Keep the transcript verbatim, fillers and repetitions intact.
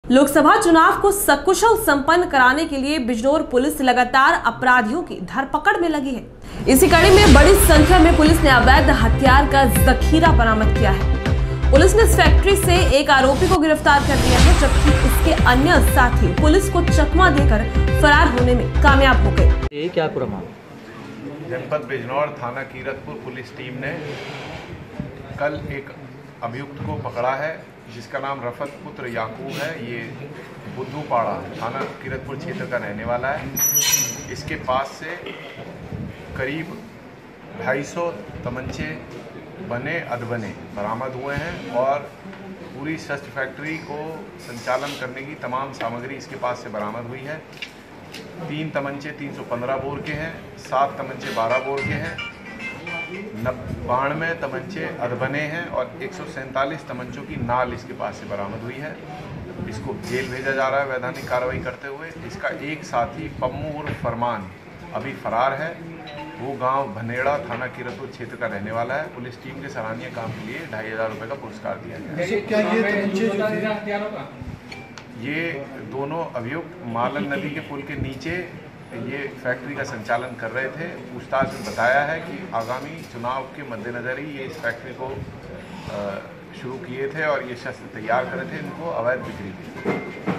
लोकसभा चुनाव को सकुशल संपन्न कराने के लिए बिजनौर पुलिस लगातार अपराधियों की धरपकड़ में लगी है। इसी कड़ी में बड़ी संख्या में पुलिस ने अवैध हथियार का जखीरा बरामद किया है। पुलिस ने इस फैक्ट्री से एक आरोपी को गिरफ्तार कर लिया है, जबकि इसके अन्य साथी पुलिस को चकमा देकर फरार होने में कामयाब हो गए। ये क्या पूरा मामला? जनपद बिजनौर थाना कीरतपुर पुलिस टीम ने कल एक अभियुक्त को पकड़ा है, जिसका नाम रफत पुत्र याकूब है। ये बुद्धूपाड़ा थाना कीरतपुर क्षेत्र का रहने वाला है। इसके पास से करीब ढाई सौ तमंचे बने अधबने बरामद हुए हैं और पूरी शस्त्र फैक्ट्री को संचालन करने की तमाम सामग्री इसके पास से बरामद हुई है। तीन तमंचे तीन सौ पंद्रह बोर के हैं, सात तमंचे बारह बोर के हैं, बानवे तमंचे अधबने हैं और एक सौ सैंतालीस तमंचों की नाल इसके पास से बरामद हुई है। इसको जेल भेजा जा रहा है वैधानिक कार्रवाई करते हुए। इसका एक साथी पम्मू उर्फ फरमान अभी फरार है। वो गांव भनेड़ा थाना कीरतपुर क्षेत्र का रहने वाला है। पुलिस टीम के सराहनीय काम के लिए ढाई हजार रुपये का पुरस्कार दिया गया है। ये दोनों अभियुक्त मालन नदी के पुल के नीचे ये फैक्ट्री का संचालन कर रहे थे। पूछताछ में बताया है कि आगामी चुनाव के मद्देनज़र ही ये इस फैक्ट्री को शुरू किए थे और ये शस्त्र तैयार करे थे, इनको अवैध बिक्री की।